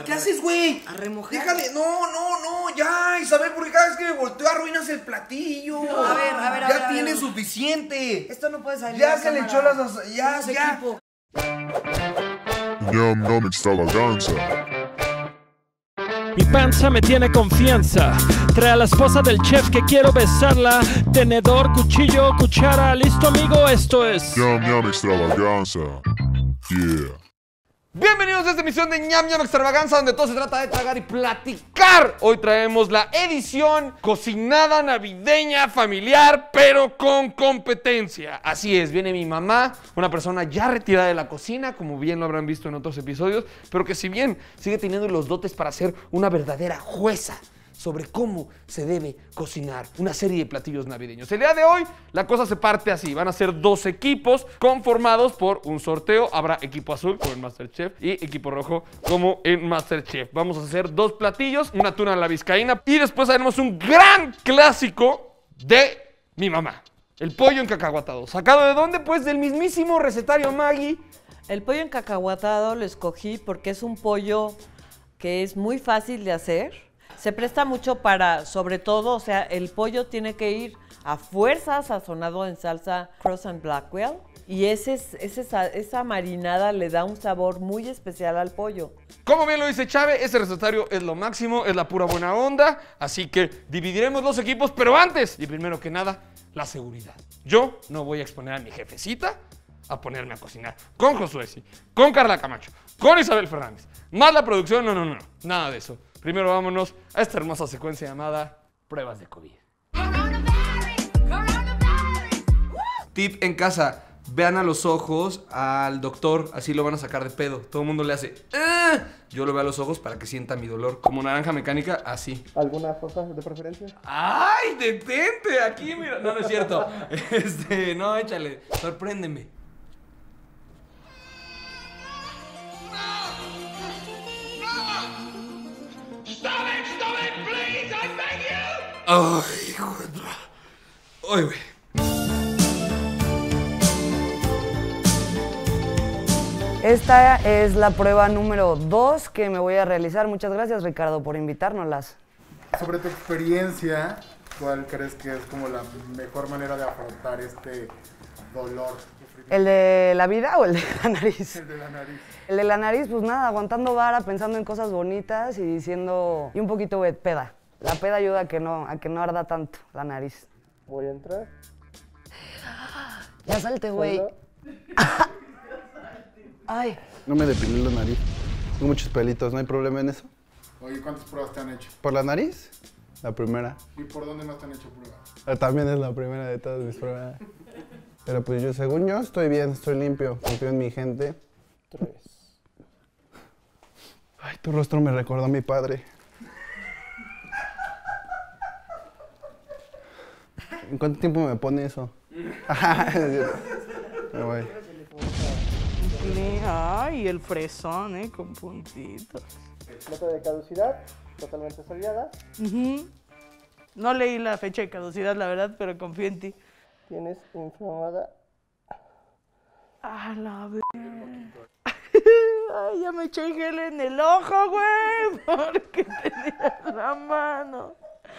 ¿Qué haces, güey? A remojar. Déjale. No, ya, Isabel, porque cada vez que me volteo arruinas el platillo. A ver. Ya tiene suficiente. Esto no puede salir. Ya se le echó las... Ya. Equipo. Ñam ñam extravaganza. Mi panza me tiene confianza. Trae a la esposa del chef que quiero besarla. Tenedor, cuchillo, cuchara. Listo, amigo, esto es Ñam ñam extravaganza. Yeah. Bienvenidos a esta emisión de Ñam Ñam Extravaganza, donde todo se trata de tragar y platicar. Hoy traemos la edición cocinada navideña familiar, pero con competencia. Así es, viene mi mamá, una persona ya retirada de la cocina, como bien lo habrán visto en otros episodios, pero que si bien sigue teniendo los dotes para ser una verdadera jueza sobre cómo se debe cocinar una serie de platillos navideños. El día de hoy la cosa se parte así, van a ser dos equipos conformados por un sorteo. Habrá equipo azul como en MasterChef y equipo rojo como en MasterChef. Vamos a hacer dos platillos, una tuna a la vizcaína y después haremos un gran clásico de mi mamá, el pollo encacahuatado. ¿Sacado de dónde? Pues del mismísimo recetario Maggie. El pollo encacahuatado lo escogí porque es un pollo que es muy fácil de hacer. Se presta mucho para, sobre todo, o sea, el pollo tiene que ir a fuerza sazonado en salsa Cross and Blackwell. Y esa marinada le da un sabor muy especial al pollo. Como bien lo dice Chave, ese recetario es lo máximo, es la pura buena onda. Así que dividiremos los equipos, pero antes, y primero que nada, la seguridad. Yo no voy a exponer a mi jefecita a ponerme a cocinar con Josué, con Carla Camacho, con Isabel Fernández. Más la producción, no, nada de eso. Primero vámonos a esta hermosa secuencia llamada Pruebas de COVID. Tip en casa, vean a los ojos al doctor, así lo van a sacar de pedo. Todo el mundo le hace ¡ah! Yo lo veo a los ojos para que sienta mi dolor. Como naranja mecánica, así. ¿Alguna cosa de preferencia? ¡Ay, detente! Aquí, mira. No es cierto. No, échale. Sorpréndeme. Ay, hijo de... Ay, güey. Esta es la prueba número 2 que me voy a realizar. Muchas gracias, Ricardo, por invitárnoslas. Sobre tu experiencia, ¿cuál crees que es como la mejor manera de afrontar este dolor? ¿El de la vida o el de la nariz? El de la nariz. El de la nariz, pues nada, aguantando vara, pensando en cosas bonitas y diciendo... Y un poquito de peda. La peda ayuda a que no arda tanto la nariz. Voy a entrar. Ya salte, güey. Ay. No me depilé la nariz. Tengo muchos pelitos, ¿no hay problema en eso? Oye, ¿cuántas pruebas te han hecho? ¿Por la nariz? La primera. ¿Y por dónde más te han hecho pruebas? También es la primera de todas mis pruebas. Pero pues yo, según yo, estoy bien, estoy limpio. Confío en mi gente. 3. Ay, tu rostro me recordó a mi padre. ¿En cuánto tiempo me pone eso? Me voy. Ay, el fresón, con puntitos. Nota de caducidad, totalmente sellada. No leí la fecha de caducidad, la verdad, pero confío en ti. Tienes inflamada. A la vez. Ay, ya me eché gel en el ojo, güey, porque tenía la mano.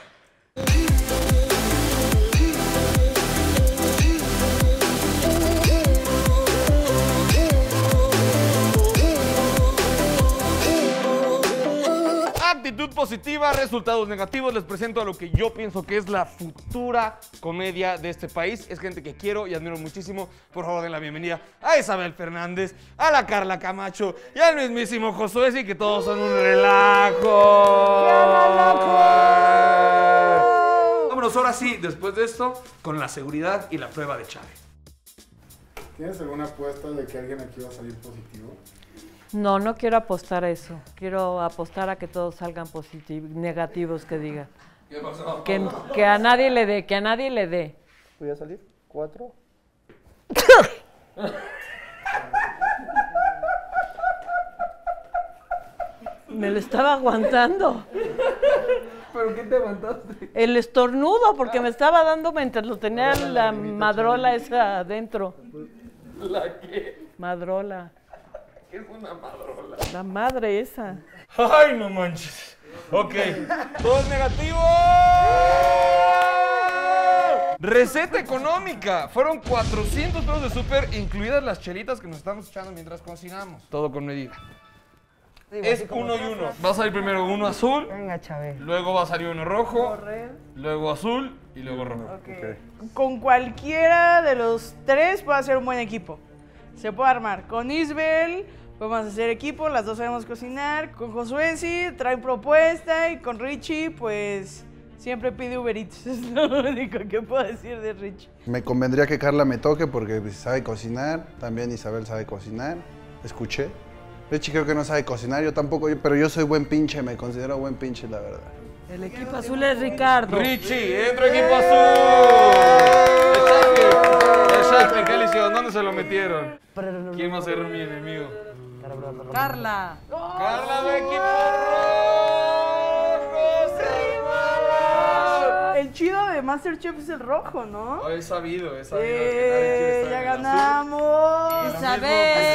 Actitud positiva, resultados negativos. Les presento a lo que yo pienso que es la futura comedia de este país. Es gente que quiero y admiro muchísimo. Por favor, den la bienvenida a Isabel Fernández, a la Carla Camacho y al mismísimo Josué, y que todos son un relajo. Vámonos ahora sí, después de esto, con la seguridad y la prueba de Chave. ¿Tienes alguna apuesta de que alguien aquí va a salir positivo? No, no quiero apostar a eso. Quiero apostar a que todos salgan positivos, negativos, que diga. ¿Qué pasó? Que a nadie le dé, que a nadie le dé. Voy a salir. 4. Me lo estaba aguantando. ¿Pero qué te aguantaste? El estornudo, porque me estaba dando mientras lo tenía la madrola esa adentro. ¿La qué? Madrola. Es una madrola. La madre esa. Ay, no manches. Ok, todo es negativo. Receta económica. Fueron 400 pesos de súper, incluidas las chelitas que nos estamos echando mientras cocinamos. Todo con medida. Digo, Es así como uno y uno. Va a salir primero uno azul, Venga, Chávez. luego va a salir uno rojo, luego azul y luego rojo. Con cualquiera de los tres puede hacer un buen equipo. Se puede armar. Con Isbel podemos hacer equipo, las dos sabemos cocinar. Con Josué sí, traen propuesta. Y con Richie, pues siempre pide Uber Eats. Es lo único que puedo decir de Richie. Me convendría que Carla me toque porque pues, sabe cocinar. También Isabel sabe cocinar. Escuché. Richie creo que no sabe cocinar, yo tampoco, pero yo soy buen pinche, me considero buen pinche, la verdad. El equipo azul es Ricardo. Richie, entra equipo azul. Exacto, ¿qué le hicieron? ¿Dónde se lo metieron? ¿Quién va a ser mi enemigo? Carla. Carla de equipo rojo. El chido de Masterchef es el rojo, ¿no? He sabido que nadie quiere estar Ya en el azul. ganamos. Isabel.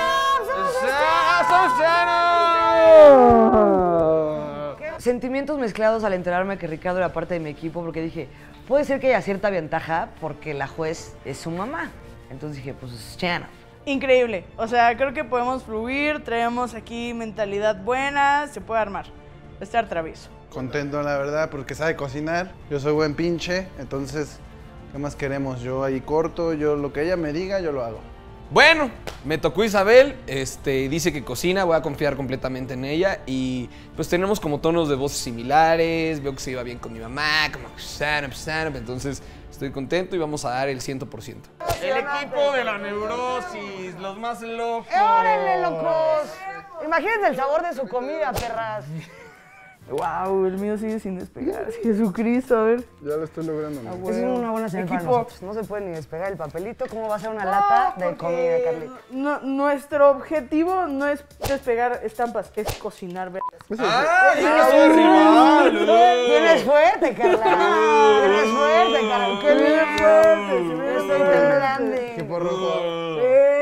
Sentimientos mezclados al enterarme que Ricardo era parte de mi equipo porque dije, puede ser que haya cierta ventaja porque la juez es su mamá. Entonces dije, pues es Chana. Increíble. O sea, creo que podemos fluir, traemos aquí mentalidad buena, se puede armar. Estar travieso. Contento, la verdad, porque sabe cocinar. Yo soy buen pinche, entonces, ¿qué más queremos? Yo ahí corto, yo lo que ella me diga, yo lo hago. Bueno, me tocó Isabel, dice que cocina, voy a confiar completamente en ella y pues tenemos como tonos de voces similares, veo que se iba bien con mi mamá, como entonces estoy contento y vamos a dar el 100%. El equipo de la neurosis, los más locos. ¡Órale, locos! Imagínense el sabor de su comida, perras. Wow, el mío sigue sin despegar. Jesucristo, a ver. Ya lo estoy logrando, ¿no? Es una buena señal para Equipo. nosotros. No se puede ni despegar el papelito. ¿Cómo va a ser una lata de comida, Carlita? Nuestro objetivo no es despegar estampas, es cocinar vergas. ¡Ay, yo soy rival! Vienes fuerte, Carla. Vienes fuerte, Carla. ¡Qué bien fuerte! Estoy temblando. Equipo rojo.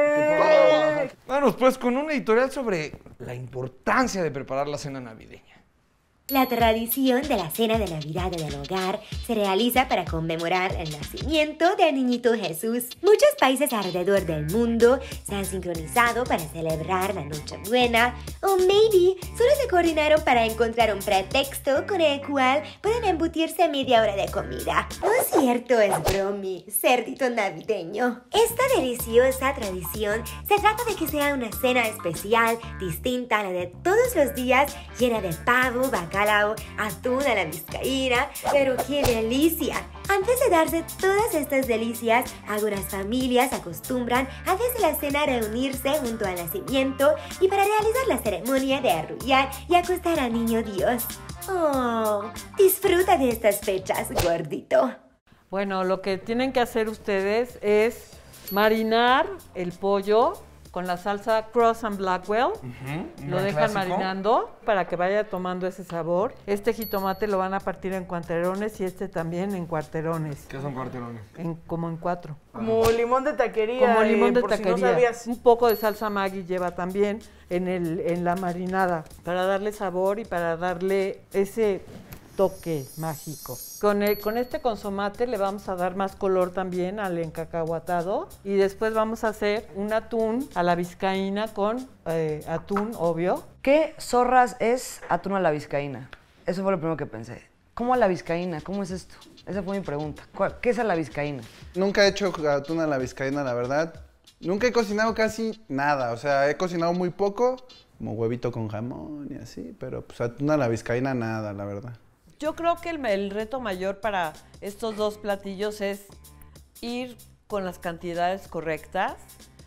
Vámonos pues con un editorial sobre la importancia de preparar la cena navideña. La tradición de la cena de Navidad en el hogar se realiza para conmemorar el nacimiento del niñito Jesús. Muchos países alrededor del mundo se han sincronizado para celebrar la Nochebuena, o maybe solo se coordinaron para encontrar un pretexto con el cual pueden embutirse media hora de comida. Lo cierto es bromi, cerdito navideño. Esta deliciosa tradición se trata de que sea una cena especial, distinta a la de todos los días, llena de pavo, bacalao, atún a la vizcaína, pero ¡qué delicia! Antes de darse todas estas delicias, algunas familias acostumbran antes de la cena reunirse junto al nacimiento y para realizar la ceremonia de arrullar y acostar al niño Dios. ¡Oh! Disfruta de estas fechas, gordito. Bueno, lo que tienen que hacer ustedes es marinar el pollo con la salsa Cross and Blackwell. Lo dejan marinando para que vaya tomando ese sabor. Este jitomate lo van a partir en cuarterones y este también en cuarterones. ¿Qué son cuarterones? Como en 4. Como limón de taquería. Como limón de por taquería. Si no sabías. Un poco de salsa Maggi lleva también en la marinada para darle sabor y para darle ese toque mágico. Con este consomate le vamos a dar más color también al encacahuatado y después vamos a hacer un atún a la vizcaína con atún, obvio. ¿Qué zorras es atún a la vizcaína? Eso fue lo primero que pensé. ¿Cómo a la vizcaína? ¿Cómo es esto? Esa fue mi pregunta. ¿Qué es a la vizcaína? Nunca he hecho atún a la vizcaína, la verdad. Nunca he cocinado casi nada, o sea, he cocinado muy poco, como huevito con jamón y así, pero pues atún a la vizcaína nada, la verdad. Yo creo que el reto mayor para estos dos platillos es ir con las cantidades correctas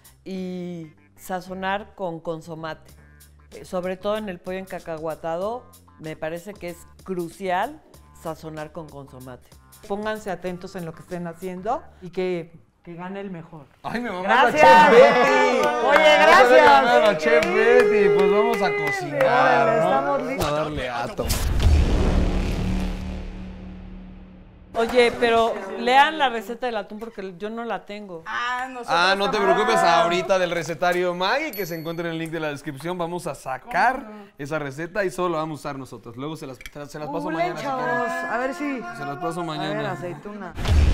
y sazonar con consomate. Sobre todo en el pollo encacahuatado, me parece que es crucial sazonar con consomate. Pónganse atentos en lo que estén haciendo y que gane el mejor. ¡Ay, mi mamá! ¡Gracias! La Chef Betty! Oye, gracias. La Chef Betty, pues vamos a cocinar, ¿no? Estamos listos. A darle ato. Oye, pero lean la receta del atún porque yo no la tengo. No te preocupes, ahorita del recetario Maggie, que se encuentra en el link de la descripción, vamos a sacar esa receta y solo la vamos a usar nosotros. Luego se las paso mañana. Chavos, a ver si... Se las paso mañana. A ver, aceituna.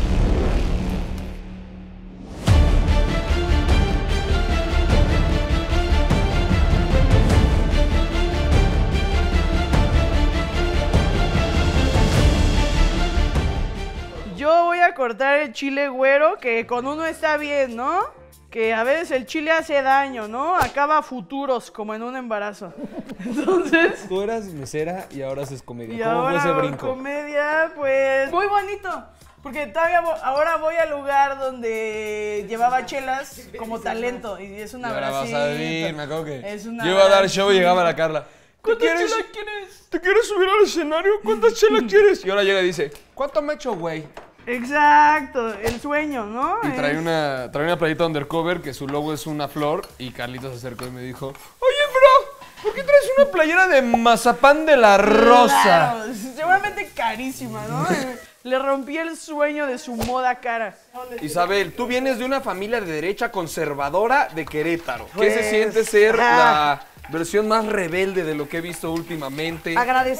Yo voy a cortar el chile güero, que con uno está bien, ¿no? Que a veces el chile hace daño, ¿no? Acaba futuros, como en un embarazo. Entonces... Tú eras mesera y ahora haces comedia. Y ¿Cómo ahora fue ese brinco? Comedia, pues... Muy bonito. Porque todavía ahora voy al lugar donde llevaba chelas como talento. Y es una ahora vas a vivir, me acuerdo que es una yo iba a dar show y llegaba la Carla. ¿Cuántas chelas quieres? ¿Te quieres subir al escenario? ¿Cuántas chelas quieres? Y ahora llega y dice, ¿cuánto me echo, güey? Exacto, el sueño, ¿no? Y trae una playita undercover que su logo es una flor. Y Carlito se acercó y me dijo, oye, bro, ¿por qué traes una playera de mazapán de la rosa? Claro, seguramente carísima, ¿no? Le rompí el sueño de su moda cara. Isabel, tú vienes de una familia de derecha conservadora de Querétaro. ¿Qué Pues, se siente ser la versión más rebelde de lo que he visto últimamente?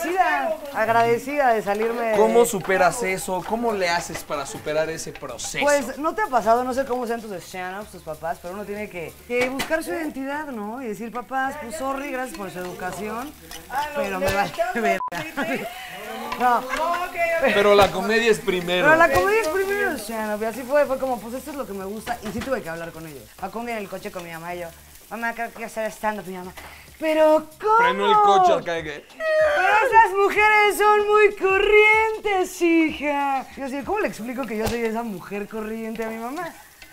Agradecida de salirme. ¿Cómo superas eso? ¿Cómo le haces para superar ese proceso? Pues, ¿no te ha pasado? No sé cómo sean tus stand-ups, tus papás, pero uno tiene que buscar su identidad, ¿no? Y decir, papás, pues sorry, gracias por su educación, pero me vale verga. No. Pero la comedia es primero. Pero la comedia es primero el stand-up, y así fue como, pues esto es lo que me gusta, y sí tuve que hablar con ellos. Acá un día en el coche con mi mamá y yo, mamá, creo que quiero hacer stand-up, mi mamá. ¿Pero cómo? Freno el coche acá de que... Pero esas mujeres son muy corrientes, hija. Yo así, ¿cómo le explico que yo soy esa mujer corriente a mi mamá?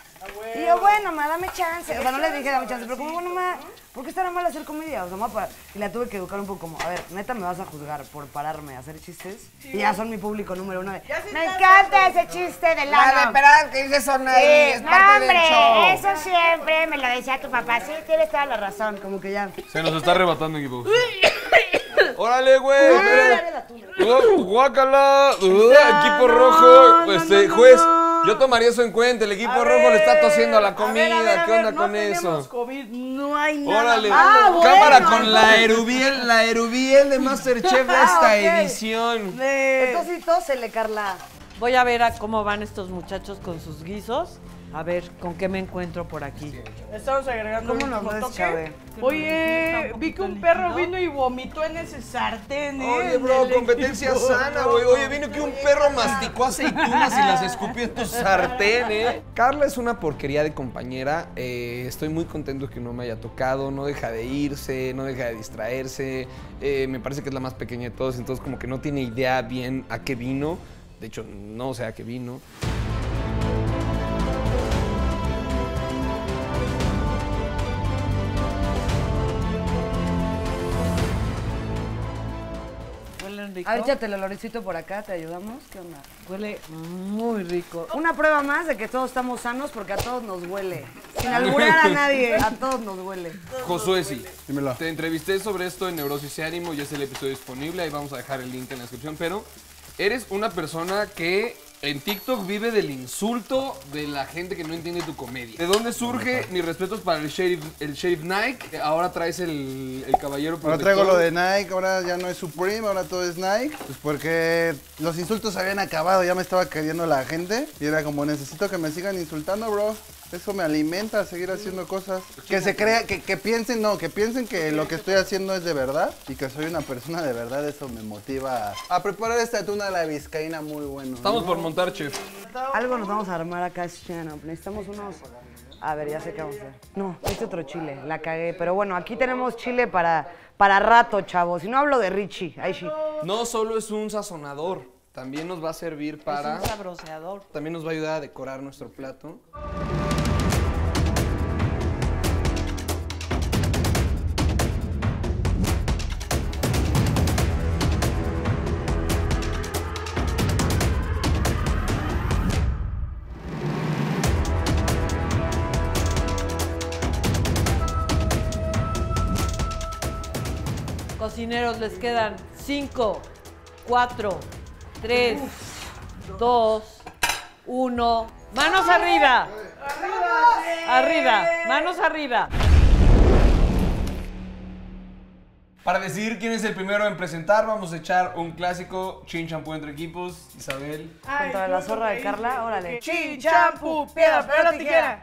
Y yo, bueno, mamá, dame chance. O sea, no le dije dame chance, pero como, bueno, mamá, ¿por qué estará mal hacer comedia? O sea, mamá, y la tuve que educar un poco como, a ver, neta, ¿me vas a juzgar por pararme a hacer chistes? Y ya son mi público número uno de, me encanta ese chiste del ano. Pero que dices son ahí, es No, parte del hombre, show. eso siempre me lo decía tu papá. Sí, tienes toda la razón, como que ya. Se nos está arrebatando, equipo. ¡Órale, güey! ¡Guácala! Equipo rojo. Juez, yo tomaría eso en cuenta. El equipo rojo le está tosiendo a la comida. ¿Qué onda con eso? COVID, no hay nada. Órale, malo. cámara con la Erubiel de Masterchef de esta edición. Entonces sí, tósele, Carla. Voy a ver cómo van estos muchachos con sus guisos. A ver con qué me encuentro por aquí. Estamos agregando ¿Cómo un nos ves, toque. Chave? Oye, vi que un perro vino y vomitó en ese sartén, Oye, bro, competencia sana, güey. Oye, vino que un perro masticó aceitunas y las escupió en tu sartén, ¿eh? Carla es una porquería de compañera. Estoy muy contento que no me haya tocado. No deja de irse, no deja de distraerse. Me parece que es la más pequeña de todos, entonces como que no tiene idea bien a qué vino. De hecho, no sé a qué vino. Rico. A ver, échate el olorcito por acá, ¿te ayudamos? ¿Qué onda? Huele muy rico. Una prueba más de que todos estamos sanos porque a todos nos huele. Sin alburear a nadie, a todos nos huele. Josué, sí. Dímelo. Te entrevisté sobre esto en Neurosis y Ánimo, ya es el episodio disponible, ahí vamos a dejar el link en la descripción, pero eres una persona que en TikTok vive del insulto de la gente que no entiende tu comedia. ¿De dónde surge? Mis respetos para el Sheriff Nike. Ahora traes el caballero protector. Ahora traigo lo de Nike, ahora ya no es Supreme, ahora todo es Nike. Pues porque los insultos habían acabado, ya me estaba queriendo la gente. Y era como, necesito que me sigan insultando, bro. Eso me alimenta a seguir haciendo cosas. Que se crea, que piensen, no, que piensen que lo que estoy haciendo es de verdad. Y que soy una persona de verdad, eso me motiva a preparar esta tuna a la vizcaína muy bueno. Estamos por montar, chef. Algo nos vamos a armar acá, stand-up. Necesitamos unos... A ver, ya sé qué vamos a hacer. No, este otro chile, la cagué. Pero bueno, aquí tenemos chile para rato, chavos. Si no hablo de Richie, ahí sí. No solo es un sazonador, también nos va a servir para... Es un sabroseador. También nos va a ayudar a decorar nuestro plato. Cocineros, les quedan 5, 4, 3, 2, 1. ¡Manos arriba! ¡Arriba! ¡Manos arriba! Para decidir quién es el primero en presentar, vamos a echar un clásico chin champú entre equipos. Isabel. Contra la zorra de Carla, órale. Chin, champú, piedra, papel, tijera.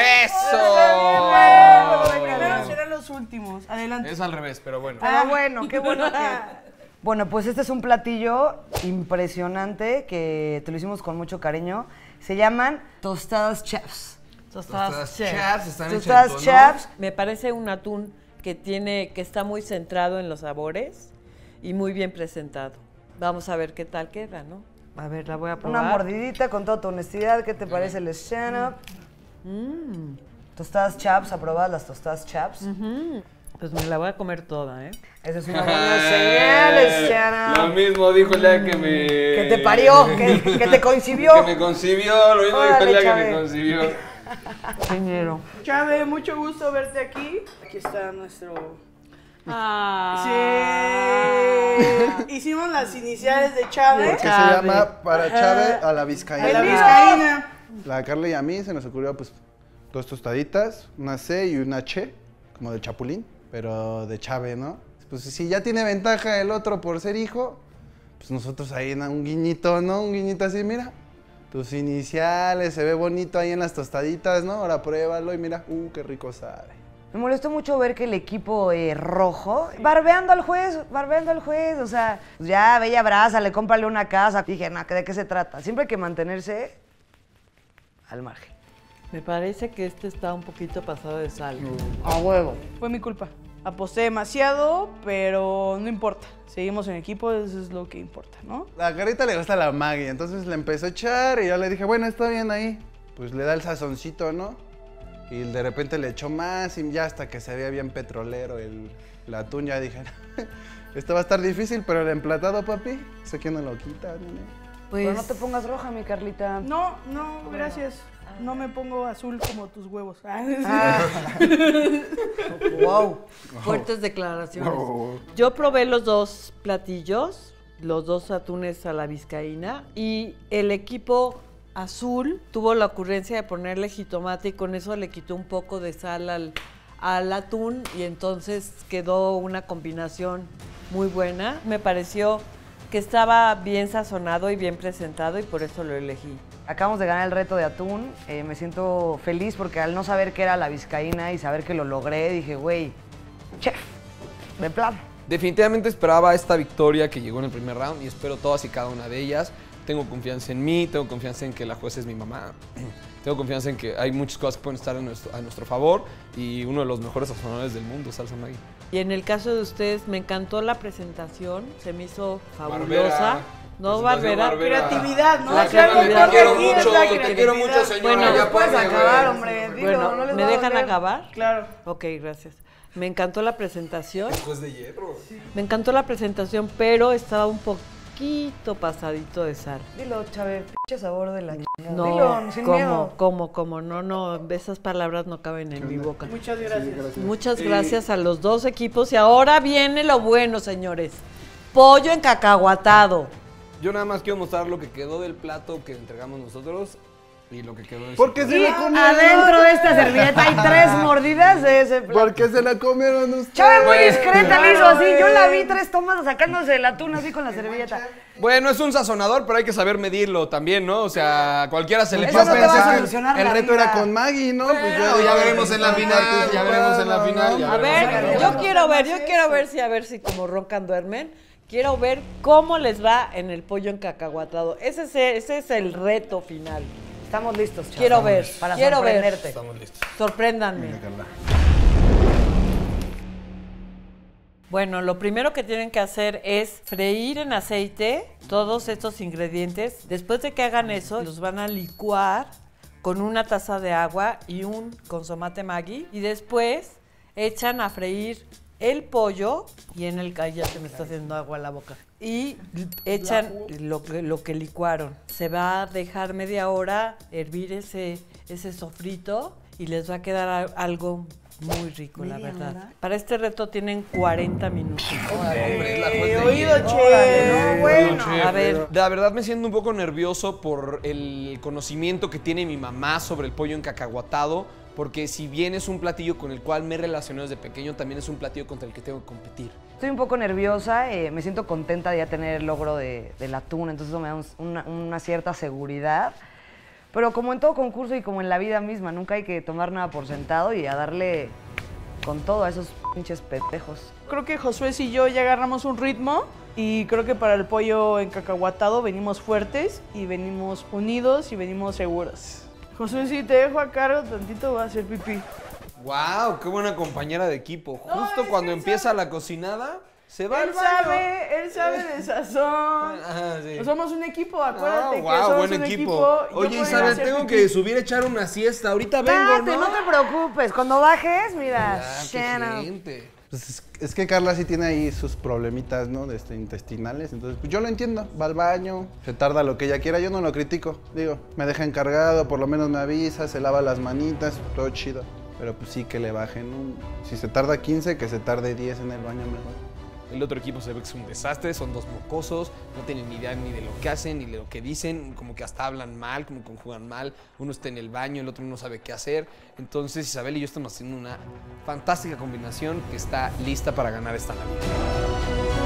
¡Eso! Los primeros serán los últimos. Adelante. Es al revés, pero bueno. Ah, bueno, qué bueno que... Bueno, pues este es un platillo impresionante que te lo hicimos con mucho cariño. Se llaman tostadas chaps. Tostadas chaps están hechas Tostadas en tono. chaps. Me parece un atún que está muy centrado en los sabores y muy bien presentado. Vamos a ver qué tal queda, ¿no? A ver, la voy a probar. Una mordidita con toda tu honestidad. ¿Qué te parece el stand-up? Tostadas chaps, aprobadas las tostadas chaps. Pues me la voy a comer toda, ¿eh? Esa es una buena señal, Lo stand-up. mismo dijo el día que me... Que te parió, que te concibió. Que me concibió, lo mismo dijo el Órale, día que Chave. me concibió. Ingeniero. Chave, mucho gusto verte aquí. Aquí está nuestro... Ah. Sí. Hicimos las iniciales de Chave. Porque se llama para Chave a la vizcaína. A la vizcaína. La Carla y a mí se nos ocurrió pues 2 tostaditas, una C y una Che, como de chapulín, pero de Chave, ¿no? Pues si ya tiene ventaja el otro por ser hijo, pues nosotros ahí un guiñito, ¿no? Un guiñito así, mira. Tus iniciales, se ve bonito ahí en las tostaditas, ¿no? Ahora pruébalo y mira, qué rico sabe. Me molestó mucho ver que el equipo rojo, barbeando al juez, o sea, ya, ve y abrázale, cómprale una casa. Dije, no, ¿de qué se trata? Siempre hay que mantenerse al margen. Me parece que este está un poquito pasado de sal. A huevo. Fue mi culpa. Aposté demasiado, pero no importa. Seguimos en equipo, eso es lo que importa, ¿no? La Carita le gusta la Maggi, entonces le empezó a echar y yo le dije, bueno, está bien ahí. Pues le da el sazoncito, ¿no? Y de repente le echó más y ya hasta que se veía bien petrolero el atún, ya dije, esto va a estar difícil, pero el emplatado, papi, sé que no lo quita, nene. Pues, Pero no te pongas roja, mi Carlita. No, gracias. No me pongo azul como tus huevos. Wow. fuertes declaraciones. No. Yo probé los 2 platillos, los 2 atunes a la vizcaína, y el equipo azul tuvo la ocurrencia de ponerle jitomate y con eso le quitó un poco de sal al atún y entonces quedó una combinación muy buena. Me pareció que estaba bien sazonado y bien presentado y por eso lo elegí. Acabamos de ganar el reto de atún. Me siento feliz porque al no saber qué era la vizcaína y saber que lo logré, dije, güey, chef, de plano. Definitivamente esperaba esta victoria que llegó en el primer round y espero todas y cada una de ellas. Tengo confianza en mí, tengo confianza en que la jueza es mi mamá. Tengo confianza en que hay muchas cosas que pueden estar a nuestro favor y uno de los mejores sazonadores del mundo, Salsa Maggi. Y en el caso de ustedes, me encantó la presentación, se me hizo fabulosa. Barbera. No, Presentación barbera. Creatividad, ¿no? La O sea, creatividad. lo que aquí es la te quiero mucho, creatividad. señora. Bueno, ya puedes párale, acabar, güey. hombre. Dilo, Bueno, no les ¿me va a dejan doler. acabar? Claro. Ok, gracias. Me encantó la presentación. Juez de hierro. Me encantó la presentación, pero estaba un poquito pasadito de sal. Dilo, Chávez, pinche sabor de la chingada. No, Dilo, sin miedo. ¿cómo? No, esas palabras no caben en mi boca. Muchas gracias. Muchas gracias a los 2 equipos y ahora viene lo bueno, señores. Pollo encacahuatado. Yo nada más quiero mostrar lo que quedó del plato que entregamos nosotros y lo que quedó de Porque se Y la comieron. adentro de esta servilleta hay 3 mordidas de ese plato. Porque se la comieron ustedes. Chávez muy discreta le hizo así. Yo la vi 3 tomas sacándose el atún así con la servilleta. Bueno, es un sazonador, pero hay que saber medirlo también, ¿no? O sea, cualquiera se le Eso puede no te va a pensar. solucionar El la reto vida. era con Maggie, ¿no? Pues Bueno, ya veremos en la final, ya veremos en la final. ya A veremos en la ver, final. yo quiero ver si como roncan duermen. Quiero ver cómo les va en el pollo encacahuatado. Ese es el reto final. Estamos listos, Chávez. Quiero ver, Para quiero ver. sorprenderte. Estamos listos. Sorpréndanme. Bueno, lo primero que tienen que hacer es freír en aceite todos estos ingredientes. Después de que hagan eso, los van a licuar con una taza de agua y un consomate Maggi. Y después echan a freír el pollo y en el ya se me está haciendo agua en la boca. Y echan lo que licuaron. Se va a dejar media hora hervir ese sofrito y les va a quedar algo Muy rico, la verdad. Para este reto tienen 40 minutos. Oído, che. No, bueno. A ver, La verdad me siento un poco nervioso por el conocimiento que tiene mi mamá sobre el pollo encacahuatado, porque si bien es un platillo con el cual me he relacionado desde pequeño, también es un platillo contra el que tengo que competir. Estoy un poco nerviosa, me siento contenta de ya tener el logro del atún, entonces eso me da una cierta seguridad. Pero como en todo concurso y como en la vida misma, nunca hay que tomar nada por sentado y a darle con todo a esos pinches pendejos. Creo que Josué y yo ya agarramos un ritmo y creo que para el pollo encacahuatado venimos fuertes y venimos unidos y venimos seguros. Josué, si te dejo a cargo tantito, va a hacer pipí. ¡Wow! ¡Qué buena compañera de equipo! Justo cuando empieza la cocinada, se va al Él baño. sabe de sazón. Ajá, sí. Somos un equipo, acuérdate que wow, somos buen un equipo. Yo Oye, puedo ir a Isabel, hacer tengo pipí. que subir a echar una siesta. Ahorita vengo, Date, ¿no? no te preocupes, cuando bajes, mira, Ah, qué Shannon. gente. Pues es que Carla sí tiene ahí sus problemitas, ¿no? Intestinales. Entonces, pues yo lo entiendo. Va al baño, se tarda lo que ella quiera. Yo no lo critico. Digo, me deja encargado, por lo menos me avisa, se lava las manitas, todo chido. Pero pues sí que le bajen. Si se tarda 15, que se tarde 10 en el baño mejor. El otro equipo se ve que es un desastre, son dos mocosos, no tienen ni idea ni de lo que hacen, ni de lo que dicen, como que hasta hablan mal, como conjugan mal. Uno está en el baño, el otro no sabe qué hacer. Entonces Isabel y yo estamos haciendo una fantástica combinación que está lista para ganar esta Navidad.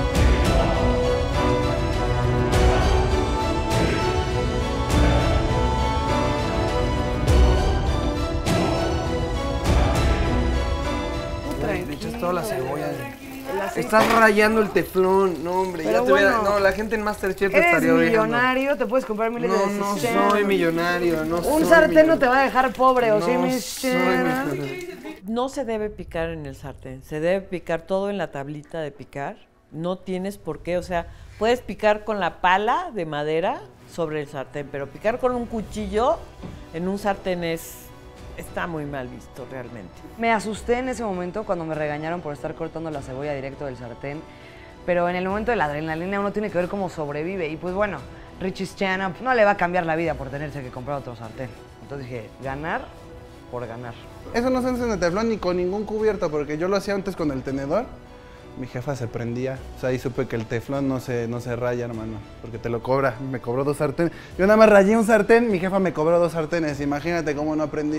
Le echas toda la cebolla. Estás rayando el teflón, no hombre, Pero ya te hubiera... bueno, No, la gente en Masterchef te Eres estaría odiando. millonario, te puedes comprar miles de No Shannon. soy millonario, no soy Un sartén millonario. no te va a dejar pobre, ¿o sí, No mi soy Shannon? millonario. no se debe picar en el sartén. Se debe picar todo en la tablita de picar. No tienes por qué, o sea, puedes picar con la pala de madera sobre el sartén, pero picar con un cuchillo en un sartén está muy mal visto realmente. Me asusté en ese momento cuando me regañaron por estar cortando la cebolla directo del sartén, pero en el momento de la adrenalina uno tiene que ver cómo sobrevive y pues bueno, Richie Shannon no le va a cambiar la vida por tenerse que comprar otro sartén. Entonces dije, ganar por ganar. Eso no se hace en el teflón ni con ningún cubierto, porque yo lo hacía antes con el tenedor. Mi jefa se prendía, o sea, ahí supe que el teflón no se raya, hermano, porque te lo cobra. Me cobró 2 sartenes. Yo nada más rayé un sartén, mi jefa me cobró 2 sartenes. Imagínate cómo no aprendí.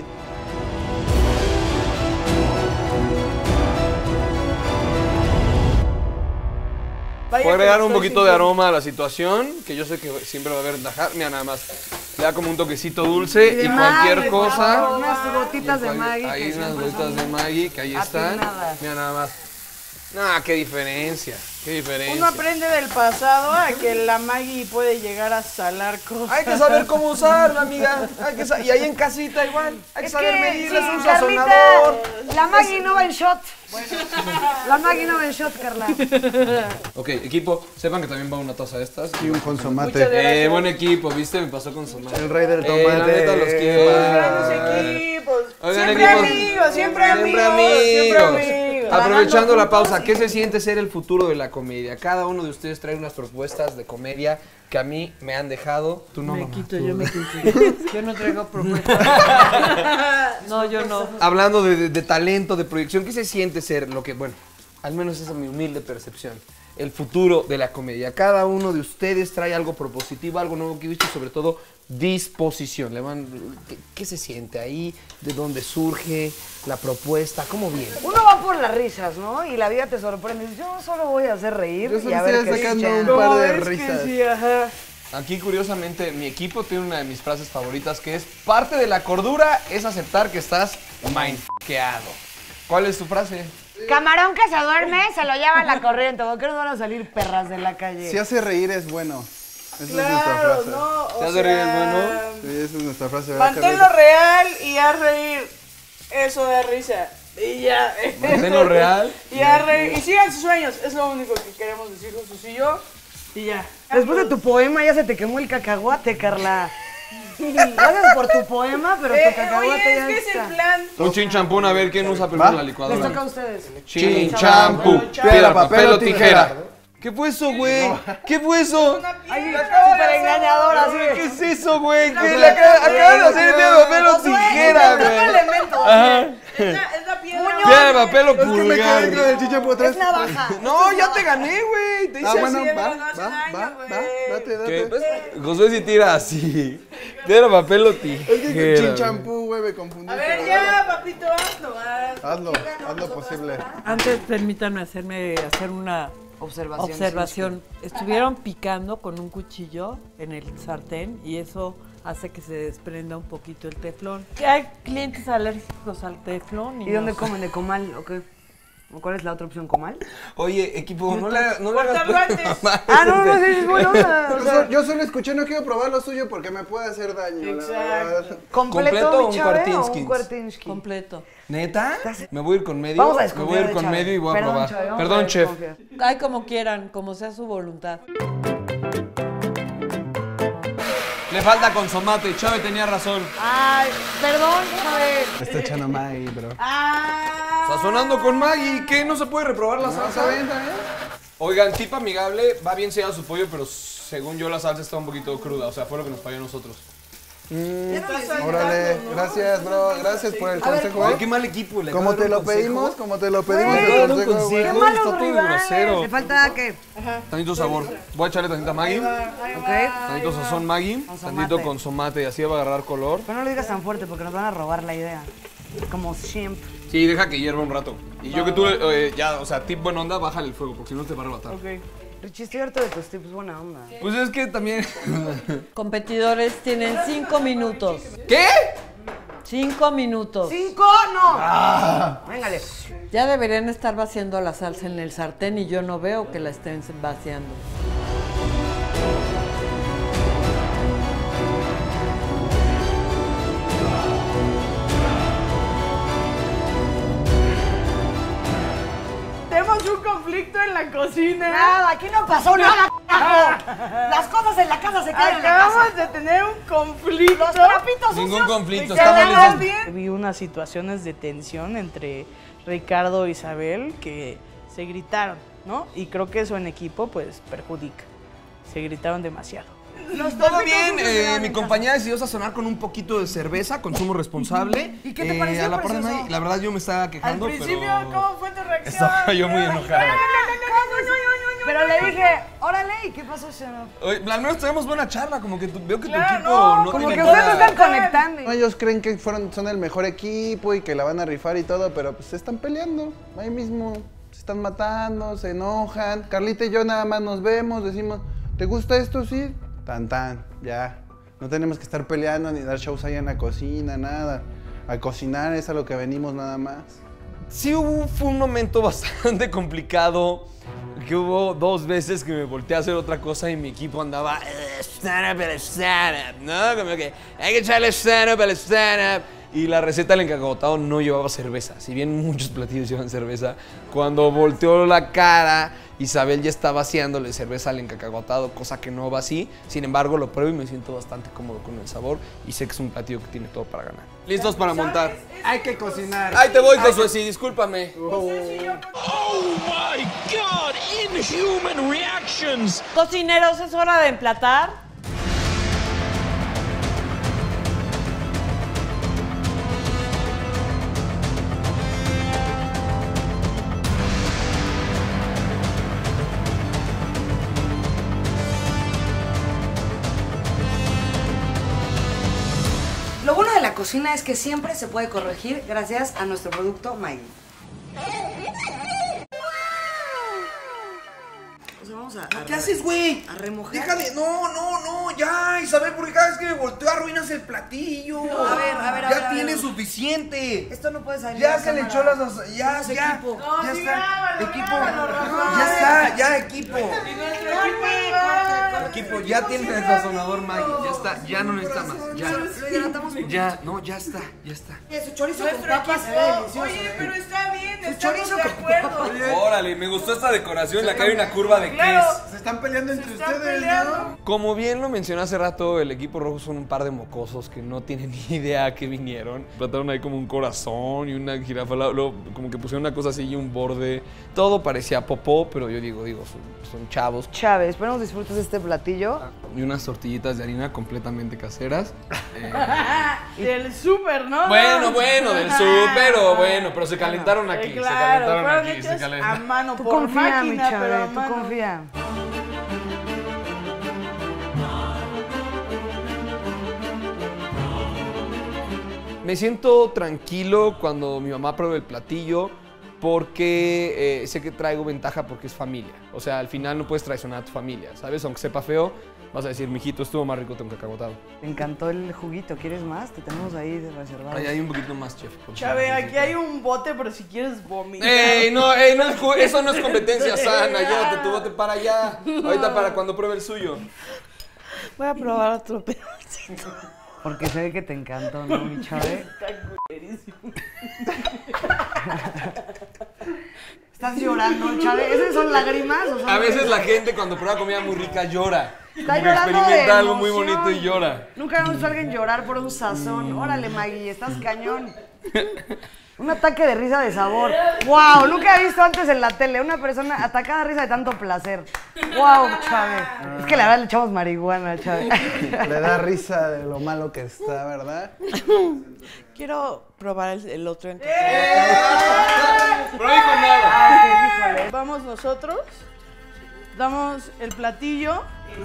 Puedo agregar un poquito de aroma a la situación, que yo sé que siempre va a haber ventaja. Mira, nada más, le da como un toquecito dulce y cualquier Maggi, cosa. por favor, unas gotitas de Maggi. Hay que unas siempre gotitas son de Maggi que ahí están. atinadas. Mira, nada más. Ah, qué diferencia, qué diferencia. Uno aprende del pasado a que la Maggi puede llegar a salar cosas. Hay que saber cómo usarla, amiga. Y ahí en casita igual. Hay que Es saber que, medirla, es sí, un Carlita, sazonador. la Maggi no va en shot. La Maggi no va en shot, Carla. Ok, equipo, sepan que también va una taza de estas. Y un consomate. Buen equipo, ¿viste? Me pasó consomate. El rey del La tomate. neta los quiero. Grandes equipos. Oigan, Siempre equipos. amigos, siempre Siempre amigos, siempre amigos. amigos. Aprovechando la juntos pausa, ¿qué se siente ser el futuro de la comedia? Cada uno de ustedes trae unas propuestas de comedia que a mí me han dejado. Tú no, Me mamá, quito, tú. yo me quito. Yo no traigo propuestas. No, yo no. Hablando de talento, de proyección, ¿qué se siente ser lo que, bueno, al menos esa es mi humilde percepción, el futuro de la comedia? Cada uno de ustedes trae algo propositivo, algo nuevo que he visto y sobre todo disposición. ¿Qué se siente ahí? ¿De dónde surge la propuesta? ¿Cómo viene? Uno va por las risas, ¿no? Y la vida te sorprende. Yo solo voy a hacer reír Yo y solo a ver estoy qué sacando escuchan. un par de Es que risas. sí, ajá. Aquí, curiosamente, mi equipo tiene una de mis frases favoritas que es: parte de la cordura es aceptar que estás mindfuckeado. ¿Cuál es tu frase? Camarón que se duerme se lo lleva la corriente. ¿Por qué no van a salir perras de la calle? Si hace reír es bueno. Esa es nuestra Claro, frase. no, ¿Te o hace reír, sea, bueno? Sí, esa es nuestra frase. ¿verdad, Manténlo Carlita? real y haz reír. Eso da risa. Y ya. Manténlo real. Y haz reír. Y sigan sus sueños. Es lo único que queremos decir, Jesús y yo. Y ya. Después de tu poema ya se te quemó el cacahuate, Carla. Gracias por tu poema, pero tu cacahuate oye, ya es que es está. el plan. Un chinchampún, a ver quién usa primero la Les toca a licuadora. ustedes. Chinchampú, piedra, papel o tijera. ¿Qué fue eso, güey? ¿Qué fue eso? Ay, súper engañadora, así. ¿Qué es eso, güey? ¿Qué acabas de hacer piedra, papel o tijera, güey? elemento. Ajá. Es la piedra. Muñoz piedra, papel o Es que me quedé pulgar. con el chichapo atrás. Es navaja. No, ya te gané, güey. Te hice Bueno, así. date. ¿Qué? Pues, Josué sí tira así. Piedra, papel o Es que tijera. sin champú, güey, me confundí. A ver, ya, papito, hazlo. Haz lo posible. Antes, permítanme hacer una observación. Estuvieron picando con un cuchillo en el sartén y eso hace que se desprenda un poquito el teflón. Hay clientes alérgicos al teflón. ¿Y dónde comen? ¿De comal o qué? ¿O cuál es la otra opción? ¿Comal? Oye, equipo, no le hagas Córtalo antes. mamá. No, sí, es buena onda. O sea, Yo solo escuché, no quiero probar lo suyo porque me puede hacer daño. la verdad. ¿Completo o ¿completo un mi chave o Kwartinski? un Kwartinski? completo. ¿Neta? Me voy a ir con medio. Vamos a Me desconfiar voy a ir de con Chave. medio y voy a Perdón, probar. Chave, vamos Perdón, a chef. desconfiar. Ay, como quieran, como sea su voluntad. Le falta consomate. Chave tenía razón. Ay, perdón, Chave. Está echando Maggie, bro. Sazonando con Maggie. ¿Qué? ¿No se puede reprobar la salsa? Está bien. Oigan, tip amigable. Va bien sellado su pollo, pero según yo la salsa está un poquito cruda. O sea, fue lo que nos falló a nosotros. Órale, gracias, bro. Gracias por el consejo, Ay, ¿eh? qué mal equipo. Le Como acabo de te dar lo un consejo. pedimos, el Le acabo de dar un consejo, güey. consejo. Qué malos Está todo rivales. grosero. ¿Le falta qué? Tantito sabor. Voy a echarle tantita Maggie. ¿Ok? Tantito sazón Maggie. Tantito consomate. Y así va a agarrar color. Pero no lo digas tan fuerte porque nos van a robar la idea. Como siempre. Sí, deja que hierva un rato. Y yo que tú, ya, o sea, tip buena onda, bájale el fuego, porque si no te va a arrebatar. Richie, estoy harto de tus tips, buena onda. Pues es que también... Competidores tienen 5 minutos. ¿Qué? 5 minutos. ¡5! ¡No! Véngale. Ya deberían estar vaciando la salsa en el sartén y yo no veo que la estén vaciando. Tenemos un conflicto en la cocina. Nada, aquí no pasó nada, carajo. Las cosas en la casa se quedan en la Acabamos casa. de tener un conflicto. Los trapitos Ningún sucios. conflicto, ¿Se estamos llaman listos. bien? Vi unas situaciones de tensión entre Ricardo e Isabel que se gritaron, ¿no? Y creo que eso en equipo pues perjudica. Se gritaron demasiado. Todo bien, mi compañera decidió sazonar con un poquito de cerveza, consumo responsable. ¿Y qué te pareció, a la par de precioso? Maggie, la verdad yo me estaba Al quejando, principio, pero... ¿cómo fue tu reacción? Estaba yo muy enojado. Pero le dije, órale, ¿y qué pasó, Sharon? Oye, al menos tenemos buena charla, como que veo que tu Claro, equipo no, no Como tiene que ustedes no nada. están conectando. No, ellos creen que son el mejor equipo y que la van a rifar y todo, pero pues se están peleando. Ahí mismo se están matando, se enojan. Carlita y yo nada más nos vemos, decimos, ¿te gusta esto? Sí. Tan, ya. No tenemos que estar peleando ni dar shows ahí en la cocina, nada. A cocinar es a lo que venimos nada más. Sí fue un momento bastante complicado, que hubo 2 veces que me volteé a hacer otra cosa y mi equipo andaba stand-up, ¿no? Como que hay que echarle stand-up al stand-up. Y la receta del encacotado no llevaba cerveza, si bien muchos platillos llevan cerveza. Cuando volteó la cara, Isabel ya está vaciándole cerveza al encacotado, cosa que no va así. Sin embargo, lo pruebo y me siento bastante cómodo con el sabor y sé que es un platillo que tiene todo para ganar. ¿Listos para montar? Hay que cocinar. Ahí te voy, Josué, sí, discúlpame. Oh my God! Inhuman reactions! Cocineros, es hora de emplatar. Lo bueno de la cocina es que siempre se puede corregir gracias a nuestro producto Maggie. O sea, vamos a ¿Qué haces, güey? a remojar. Déjale, no, ya, Isabel, porque cada vez que me volteo arruinas el platillo. A ver, Ya tiene suficiente. Esto no puede salir. Ya en se le cámara. echó las... Ya, Somos ya. equipo. No, Ya sí, está. grábalo, Equipo. grábalo, Rafa. Ya está, ya, equipo. Corte. Equipo, ya tiene el sazonador Maggie. Ya está, ya no necesita más. Ya. Lo hidratamos poquito. Ya, no, ya está, ya está. Oye, su chorizo con Nuestro papas se ve equipo. delicioso. Oye, pero está bien, estamos chorizo de con acuerdo. papas. Órale, me gustó esta decoración, la que hay una curva de Claro. queso. Se están peleando entre Están ustedes, peleando. ¿no? Como bien lo mencioné hace rato, el equipo rojo son un par de mocosos que no tienen ni idea a qué vinieron. Trataron ahí como un corazón y una jirafa, luego como que pusieron una cosa así y un borde. Todo parecía popó, pero yo digo, son chavos. Chávez, esperamos disfrutes de este platillo. Y unas tortillitas de harina completamente caseras. Del súper, ¿no? Bueno, del súper o bueno, pero se calentaron aquí. Claro, se calentaron fueron aquí. hechas Se a calentaron. mano, Tú por confía, mi máquina, pero a Chávez, tú mano. confía. Me siento tranquilo cuando mi mamá pruebe el platillo porque sé que traigo ventaja porque es familia. O sea, al final no puedes traicionar a tu familia, ¿sabes? Aunque sepa feo, vas a decir, mijito, estuvo más rico con cacahuatado. Me encantó el juguito. ¿Quieres más? Te tenemos ahí de reservado. Ahí hay un poquito más, chef. por Chávez, favor. aquí hay un bote, pero si quieres vomitar. ¡Ey, no, eso no es competencia sana! Llévate tu bote para allá. Ahorita para cuando pruebe el suyo. Voy a probar otro pedacito. Porque se ve que te encantó, ¿no, mi Chávez? Está culerísimo. ¿Estás llorando, Chávez? ¿Esas son lágrimas o son A veces la gente cuando prueba comida muy rica llora. Está Como que llorando de experimenta algo muy emoción. bonito y llora. Nunca hemos visto a alguien llorar por un sazón. Órale, Maggie, estás cañón. Un ataque de risa de sabor. ¡Wow! Nunca he visto antes en la tele una persona atacada de risa de tanto placer. ¡Wow, Chávez! Es que la verdad le echamos marihuana, Chávez. Le da risa de lo malo que está, ¿verdad? Quiero probar el otro en Pero dijo nada. Vamos nosotros, damos el platillo.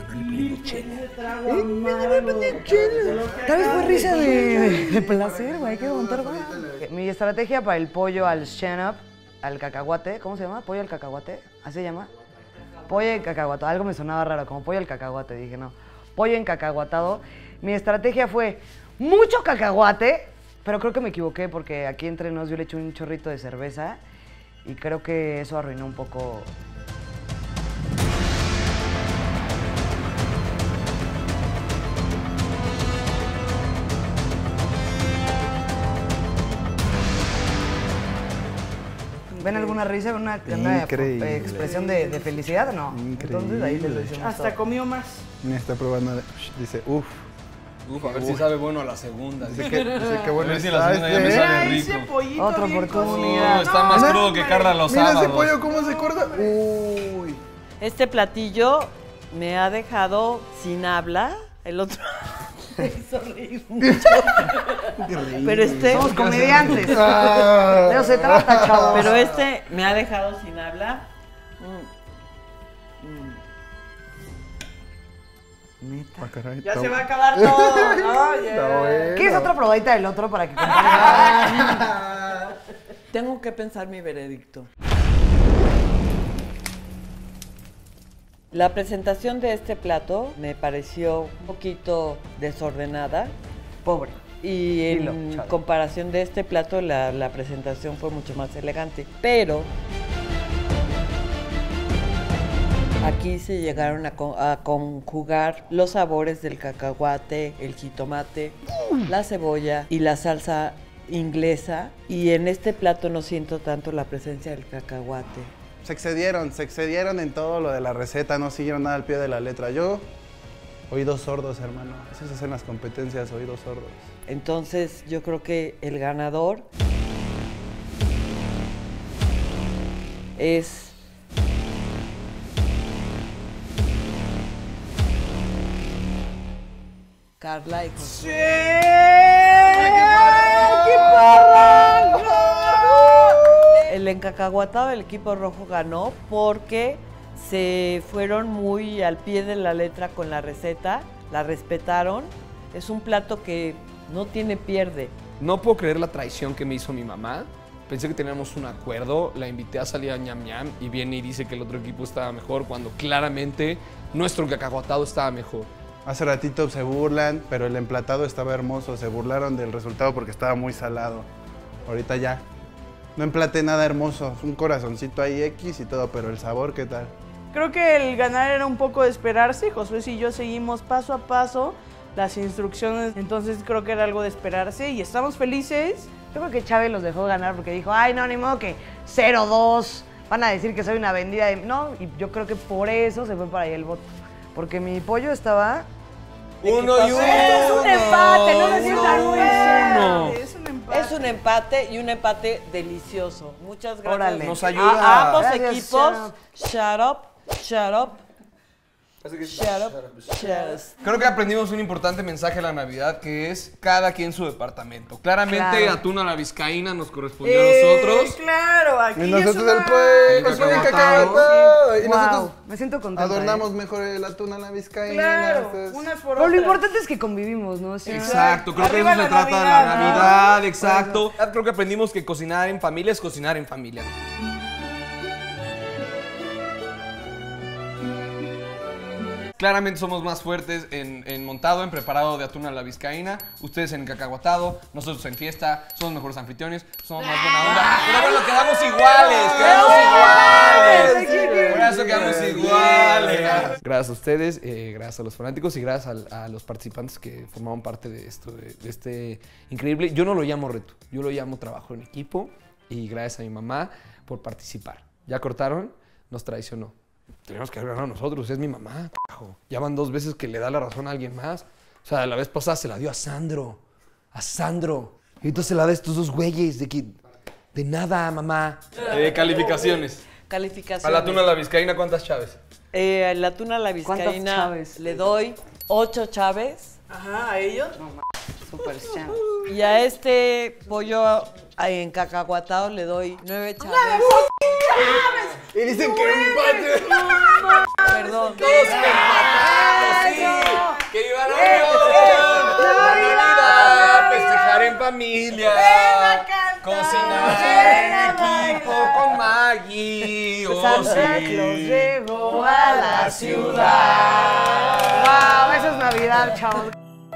Tal vez fue risa de placer, güey. Hay que aguantar más. Mi estrategia para el pollo al stand-up, al cacahuate, ¿cómo se llama? ¿Pollo al cacahuate? ¿Así se llama? Pollo en cacahuatado. Algo me sonaba raro, como pollo al cacahuate. Dije, no. Pollo en cacahuatado. Mi estrategia fue mucho cacahuate, pero creo que me equivoqué porque aquí entre nos yo le eché un chorrito de cerveza y creo que eso arruinó un poco. ¿Ven alguna risa? ¿Una Increíble. expresión de felicidad? No. Entonces ahí les decimos Hasta todo. comió más. Me está probando. Dice, uff. Uf, a ver si sabe bueno a la segunda. Dice que bueno A ver si está la segunda ya me este. sale Mira ese rico. pollito Otra bien oportunidad. cocido. No, está más No, crudo que Carla los Mira ese sábados. pollo cómo se corta. Uy. Este platillo me ha dejado sin habla. El otro. Pero este. Somos comediantes. De Ah. eso se trata, chavos. Pero este me ha dejado sin habla. Ah, caray, Ya está- se va a acabar todo, ¿no? Ya. está bueno. ¿Quieres otra probadita del otro para que comparen? Tengo que pensar mi veredicto. La presentación de este plato me pareció un poquito desordenada. Pobre. Y en Dilo, chale. comparación de este plato, la presentación fue mucho más elegante. Pero aquí se llegaron a conjugar los sabores del cacahuate, el jitomate, la cebolla y la salsa inglesa. Y en este plato no siento tanto la presencia del cacahuate. Se excedieron en todo lo de la receta, no siguieron nada al pie de la letra. Yo, oídos sordos, hermano. Eso se hace en las competencias, oídos sordos. Entonces yo creo que el ganador es Carla y José. ¡Qué parranco! El encacahuatado del equipo rojo ganó porque se fueron muy al pie de la letra con la receta, la respetaron. Es un plato que no tiene pierde. No puedo creer la traición que me hizo mi mamá. Pensé que teníamos un acuerdo, la invité a salir a ñam ñam y viene y dice que el otro equipo estaba mejor cuando claramente nuestro cacahuatado estaba mejor. Hace ratito se burlan, pero el emplatado estaba hermoso. Se burlaron del resultado porque estaba muy salado. Ahorita ya. No emplaté nada hermoso. Un corazoncito ahí X y todo, pero el sabor, ¿qué tal? Creo que el ganar era un poco de esperarse. Josué y yo seguimos paso a paso las instrucciones, entonces creo que era algo de esperarse y estamos felices. Yo creo que Chávez los dejó ganar porque dijo, ay, no, ni modo que 0-2. Van a decir que soy una vendida de... No, y yo creo que por eso se fue para ahí el voto. Porque mi pollo estaba... Uno y uno. Es un empate, no me sientan muy uno. Es un empate. Es un empate y un empate delicioso. Muchas gracias Órale. Nos ayuda. a ambos Gracias, equipos. Shut up, shut up. Así que Shut up. creo que aprendimos un importante mensaje de la Navidad, que es cada quien su departamento. Claramente, Claro. Atún a la Vizcaína nos correspondió a nosotros. Claro, aquí Y nosotros es una- el pueblo, soy Cacahuatado. cacahuatado. Y Wow, nosotros me siento contenta. adornamos mejor el atún a la vizcaína. Claro, ustedes- unas por Pero lo otras. importante es que convivimos, ¿no? O sea, Exacto, creo que Arriba eso se la trata de la Navidad, ¿no? Navidad, exacto. Creo que aprendimos que cocinar en familia es cocinar en familia. Claramente somos más fuertes en montado, en preparado de atún a la vizcaína, ustedes en cacahuatado, nosotros en fiesta, somos mejores anfitriones, somos más buena onda. Pero bueno, quedamos iguales, Por eso quedamos iguales. Gracias a ustedes, gracias a los fanáticos y gracias a los participantes que formaban parte de esto, de este increíble. Yo no lo llamo reto, yo lo llamo trabajo en equipo y gracias a mi mamá por participar. ¿Ya cortaron? Nos traicionó. Tenemos que haber ganado nosotros, es mi mamá, carajo. Ya van 2 veces que le da la razón a alguien más. O sea, la vez pasada se la dio a Sandro. A Sandro. Y entonces se la da a estos 2 güeyes de nada, mamá. Calificaciones. Calificaciones. A la tuna a la vizcaína, ¿cuántas chaves? La tuna a la ¿Cuántas vizcaína chaves? le doy 8 chaves. Ajá, a ellos. Super chan. Y a este pollo en cacahuatado le doy 9 chaves. Y dicen que empate. Perdón. Todos empatados, sí. ¡Que viva la Navidad! Festejar en familia. Cocinar en equipo con Maggie. Oh, Santa sí. Claus llegó a la ciudad. Wow, eso es Navidad, chavos.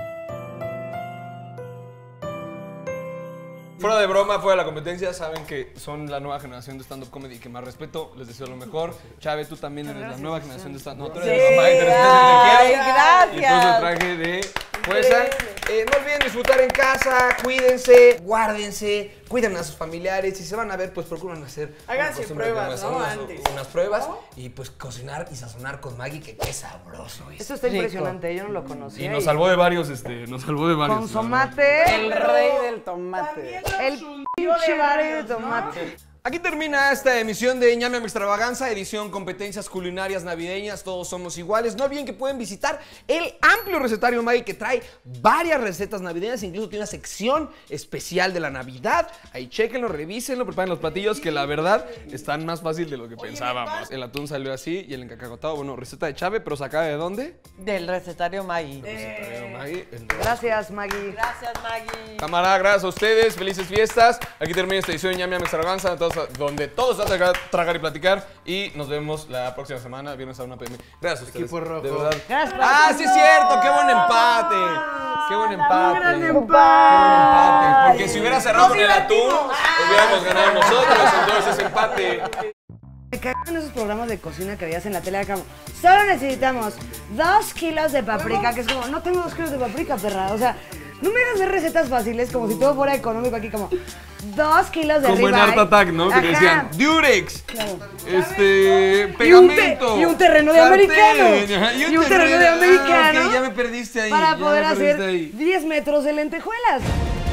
Fuera de broma, fuera de la competencia, saben que son la nueva generación de stand-up comedy que más respeto, les deseo lo mejor. Chávez, tú también eres la nueva generación de stand-up. No, tú eres la mamá y te Ay, quiero. gracias. Y puse el traje de fuerza. No olviden disfrutar en casa, cuídense, guárdense, cuiden a sus familiares. Si se van a ver, pues procuren hacer Háganse pruebas, ¿no? Antes. unas pruebas y pues cocinar y sazonar con Maggie, que qué sabroso es. Esto está Rico. impresionante, yo no lo conocía. Y nos salvó de varios, nos salvó de varios. Con tomate. El rey del tomate. El pinche rey de tomate. Aquí termina esta emisión de Ñam Ñam Extravaganza, edición competencias culinarias navideñas, todos somos iguales. No olviden que pueden visitar el amplio recetario Maggie que trae varias recetas navideñas, incluso tiene una sección especial de la Navidad. Ahí chéquenlo, revísenlo, preparen los platillos que la verdad están más fácil de lo que pensábamos. El atún salió así y el encacacotado, bueno, receta de Chave, pero sacada de dónde? Del recetario Maggie. Recetario Maggie. Gracias, Maggie. Gracias, Maggie. Camarada, gracias a ustedes, felices fiestas. Aquí termina esta edición de Ñam Ñam Extravaganza, donde todos van a tragar y platicar. Y nos vemos la próxima semana, viernes a 1 p.m. Gracias a ustedes. Equipo rojo. De verdad. Gracias. Ah, sí es cierto, qué buen empate. Qué buen empate. gran Qué buen empate. Porque si hubiera cerrado con el atún, hubiéramos ganado nosotros. Entonces ese empate. Me cagan esos programas de cocina que veías en la tele, como, solo necesitamos 2 kilos de paprika, que es como, no tengo 2 kilos de paprika, perra. O sea, no me hagas ver recetas fáciles como si todo fuera económico aquí, como 2 kilos de Como en ribeye. Art Attack, ¿no? Que Ajá. decían Durex, Claro. pegamento. Y un terreno de sartén, americano. ajá, Y un terreno de americano. ok, ya me perdiste ahí. Para ya poder me perdiste hacer ahí. 10 metros de lentejuelas.